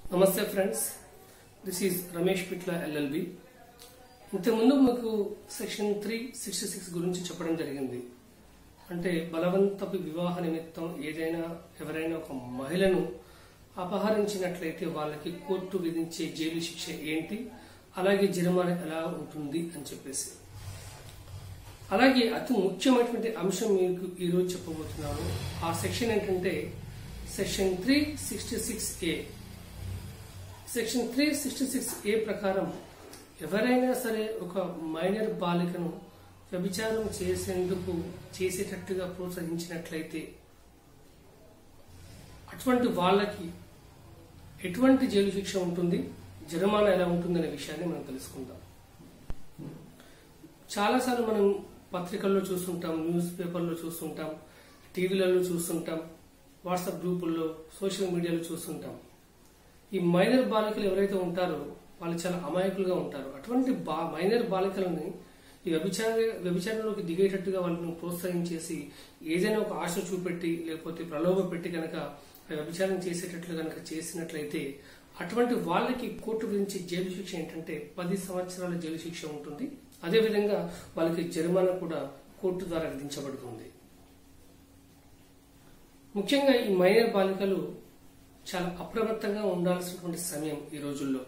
నమస్తే friends, this is Ramesh Pitla LLB. ఇంతకుముందు మీకు సెక్షన్ 366 గురించి చెప్పడం జరిగింది. అంటే బలవంతపు వివాహ నిమిత్తం ఎవరైనా ఒక మహిళను అపహరించినట్లయితే వాళ్ళకి కోర్టు విధించే జైలు శిక్ష ఏంటి, అలాగే జరిమానా ఎలా ఉంటుంది అని చెప్పేసి. అలాగే అతి ముఖ్యమైనటువంటి అంశం మీకు ఈరోజు చెప్పబోతున్నాను. ఆ సెక్షన్ ఏంటంటే సెక్షన్ 366A. సెక్షన్ 366A ప్రకారం ఎవరైనా సరే ఒక మైనర్ బాలికను వ్యభిచారం చేసేటట్టుగా ప్రోత్సహించినట్లయితే అటువంటి వాళ్ళకి ఎటువంటి జైలు శిక్ష ఉంటుంది, జరిమానా ఎలా ఉంటుందనే విషయాన్ని మనం తెలుసుకుందాం. చాలాసార్లు మనం పత్రికల్లో చూస్తుంటాం, న్యూస్ పేపర్లో చూస్తుంటాం, టీవీలలో చూస్తుంటాం, వాట్సాప్ గ్రూపుల్లో, సోషల్ మీడియాలో చూస్తుంటాం. ఈ మైనర్ బాలికలు ఎవరైతే ఉంటారో వాళ్ళు చాలా అమాయకులుగా ఉంటారు. అటువంటి మైనర్ బాలికలని ఈ వ్యభిచారంలోకి దిగేటట్టుగా వాళ్ళని ప్రోత్సహించేసి ఏదైనా ఒక ఆశ చూపెట్టి లేకపోతే ప్రలోభ పెట్టి కనుక వ్యభిచారం చేసేటట్లు కనుక చేసినట్లయితే అటువంటి వాళ్ళకి కోర్టు విధించే జైలు శిక్ష ఏంటంటే 10 సంవత్సరాల జైలు శిక్ష ఉంటుంది. అదేవిధంగా వాళ్ళకి జరిమానా కూడా కోర్టు ద్వారా విధించబడుతుంది. ముఖ్యంగా ఈ మైనర్ బాలికలు చాలా అప్రమత్తంగా ఉండాల్సినటువంటి సమయం ఈ రోజుల్లో.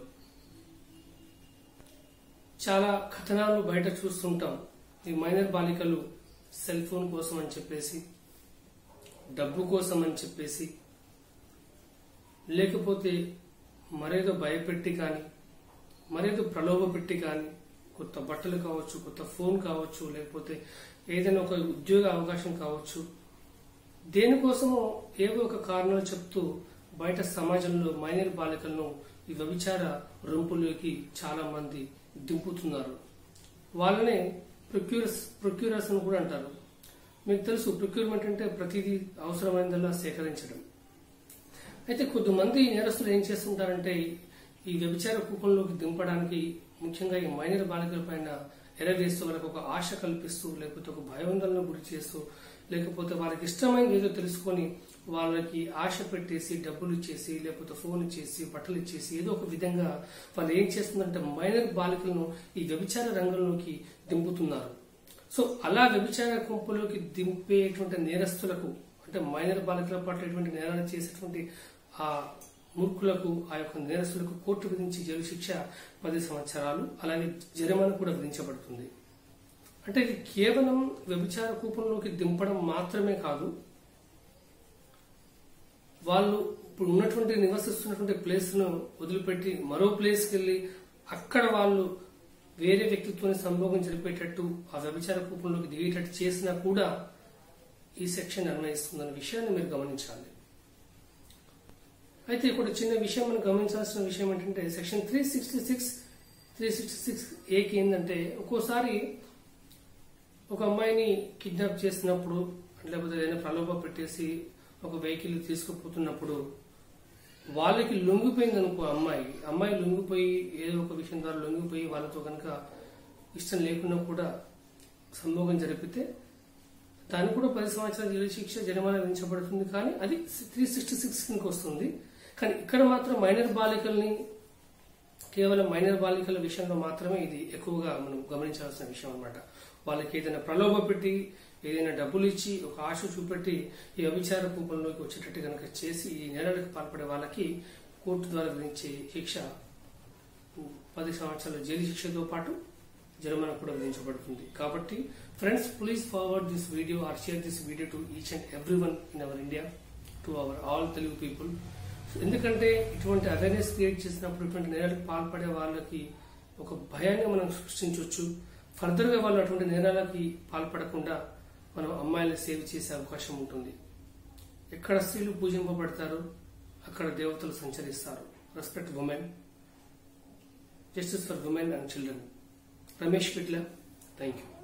చాలా కథనాలు బయట చూస్తుంటాం. ఈ మైనర్ బాలికలు సెల్ ఫోన్ కోసం అని చెప్పేసి, డబ్బు కోసం అని చెప్పేసి, లేకపోతే మరేదో భయపెట్టి కానీ, మరేదో ప్రలోభ పెట్టి కానీ, కొత్త బట్టలు కావచ్చు, కొత్త ఫోన్ కావచ్చు, లేకపోతే ఏదైనా ఒక ఉద్యోగ అవకాశం కావచ్చు, దేనికోసమో ఏవో ఒక కారణాలు చెప్తూ బయట సమాజంలో మైనర్ బాలికలను ఈ వ్యభిచార రొంపులోకి చాలా మంది దింపుతున్నారు. వాళ్ళనే ప్రొక్యూరర్స్ అని కూడా అంటారు. మీకు తెలుసు, ప్రొక్యూర్మెంట్ అంటే ప్రతిదీ అవసరమైనదల్లా సేకరించడం. అయితే కొద్దిమంది నేరస్తులు ఏం చేస్తుంటారంటే ఈ వ్యభిచార కూపంలోకి దింపడానికి ముఖ్యంగా ఈ మైనర్ బాలికల పైన ఎరవేస్తూ వాళ్ళకి ఒక ఆశ కల్పిస్తూ, లేకపోతే ఒక భయాందోళన గురి చేస్తూ, లేకపోతే వాళ్ళకి ఇష్టమైనది ఏదో తెలుసుకొని వాళ్ళకి ఆశ పెట్టేసి డబ్బులు ఇచ్చేసి, లేకపోతే ఫోన్ ఇచ్చేసి, బట్టలు ఇచ్చేసి, ఏదో ఒక విధంగా వాళ్ళు ఏం చేస్తుందంటే మైనర్ బాలికలను ఈ వ్యభిచార రంగంలోకి దింపుతున్నారు. సో అలా వ్యభిచార గుంపులోకి దింపేటువంటి నేరస్తులకు, అంటే మైనర్ బాలికల పట్ల ఎటువంటి నేరాలు చేసేటువంటి ఆ మూర్ఖులకు, ఆ యొక్క నేరస్తులకు కోర్టు విధించే జైలు శిక్ష 10 సంవత్సరాలు, అలాగే జరిమానా కూడా విధించబడుతుంది. అంటే ఇది కేవలం వ్యభిచార కూపంలోకి దింపడం మాత్రమే కాదు, వాళ్ళు ఇప్పుడు నివసిస్తున్నటువంటి ప్లేస్ ను వదిలిపెట్టి మరో ప్లేస్కి వెళ్లి అక్కడ వాళ్ళు వేరే వ్యక్తిత్వాన్ని సంభోగం జరిపేటట్టు ఆ వ్యభిచార కూపంలోకి దిగేటట్టు చేసినా కూడా ఈ సెక్షన్ అన్వయిస్తుందన్న విషయాన్ని మీరు గమనించాలి. అయితే ఇక్కడ చిన్న విషయం మనం గమనించాల్సిన విషయం ఏంటంటే సెక్షన్ 366Aకి ఏంటంటే ఒక్కోసారి ఒక అమ్మాయిని కిడ్నాప్ చేసినప్పుడు, లేకపోతే ఏదైనా ప్రలోభ పెట్టేసి ఒక వెహికల్ తీసుకుపోతున్నప్పుడు వాళ్ళకి లొంగిపోయింది అనుకో, అమ్మాయి లొంగిపోయి ఏదో ఒక విషయం ద్వారా లొంగిపోయి వాళ్ళతో కనుక ఇష్టం లేకున్నా కూడా సంభోగం జరిపితే దానికి కూడా 10 సంవత్సరాల జైలు శిక్ష, జరిమానా విధించబడుతుంది. కానీ అది 366 కిందకి వస్తుంది. కానీ ఇక్కడ మాత్రం కేవలం మైనర్ బాలికల విషయంలో మాత్రమే ఇది ఎక్కువగా మనం గమనించాల్సిన విషయం అన్నమాట. వాళ్ళకి ఏదైనా ప్రలోభ పెట్టి, ఏదైనా డబ్బులు ఇచ్చి, ఒక ఆశ చూపెట్టి ఈ వ్యభిచార కూపంలోకి వచ్చేటట్టు కనుక చేసి ఈ నేరాలకు పాల్పడే వాళ్ళకి కోర్టు ద్వారా విధించే శిక్ష 10 సంవత్సరాల జైలు శిక్షతో పాటు జరిమానా కూడా విధించబడుతుంది. కాబట్టి friends, please forward this video or share this video to each and everyone in our India, to our all Telugu people. ఎందుకంటే ఇటువంటి అవేర్నెస్ క్రియేట్ చేసినప్పుడు ఇటువంటి నేరాలకు పాల్పడే వాళ్ళకి ఒక భయాన్ని మనం సృష్టించవచ్చు. ఫర్దర్ గా వాళ్ళు అటువంటి నేరాలకి పాల్పడకుండా మనం అమ్మాయిలను సేవ్ చేసే అవకాశం ఉంటుంది. ఎక్కడ స్త్రీలు పూజింపబడతారో అక్కడ దేవతలు సంచరిస్తారు. Respect women, justice for women and children. Ramesh Pitla, thank you.